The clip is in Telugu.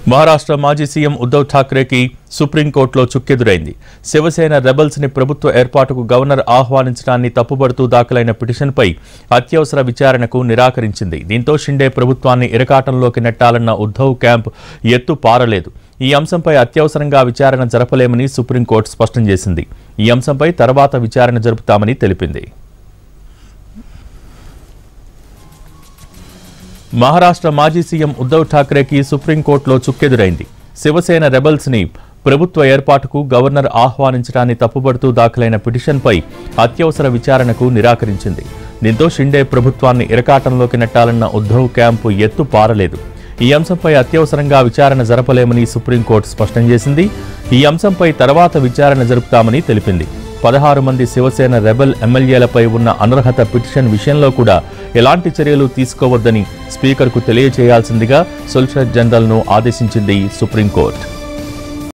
మహారాష్ట్ర మాజీ సీఎం ఉద్ధవ్ ఠాక్రేకి సుప్రీంకోర్టులో చుక్కెదురైంది. శివసేన రెబల్స్ ని ప్రభుత్వ ఏర్పాటుకు గవర్నర్ ఆహ్వానించడాన్ని తప్పుబడుతూ దాఖలైన పిటిషన్పై అత్యవసర విచారణకు నిరాకరించింది. దీంతో షిండే ప్రభుత్వాన్ని ఇరకాటంలోకి నెట్టాలన్న ఉద్ధవ్ క్యాంప్ ఎత్తు పారలేదు. ఈ అంశంపై అత్యవసరంగా విచారణ జరపలేమని సుప్రీంకోర్టు స్పష్టం చేసింది. ఈ అంశంపై తర్వాత విచారణ జరుపుతామని తెలిపింది. మహారాష్ట్ర మాజీ సీఎం ఉద్ధవ్ ఠాక్రేకి సుప్రీంకోర్టులో చుక్కెదురైంది. శివసేన రెబల్స్ ని ప్రభుత్వ ఏర్పాటుకు గవర్నర్ ఆహ్వానించడాన్ని తప్పుబడుతూ దాఖలైన పిటిషన్పై అత్యవసర విచారణకు నిరాకరించింది. దీంతో షిండే ప్రభుత్వాన్ని ఇరకాటంలోకి నెట్టాలన్న ఉద్ధవ్ క్యాంపు ఎత్తు పారలేదు. ఈ అంశంపై అత్యవసరంగా విచారణ జరపలేమని సుప్రీంకోర్టు స్పష్టం చేసింది. ఈ అంశంపై తర్వాత విచారణ జరుపుతామని తెలిపింది. 16 మంది శివసేన రెబల్ ఎమ్మెల్యేలపై ఉన్న అనర్హత పిటిషన్ విషయంలో కూడా ఎలాంటి చర్యలు తీసుకోవద్దని స్పీకర్కు తెలియజేయాల్సిందిగా సొలిసిటర్ జనరల్ను ఆదేశించింది సుప్రీంకోర్టు.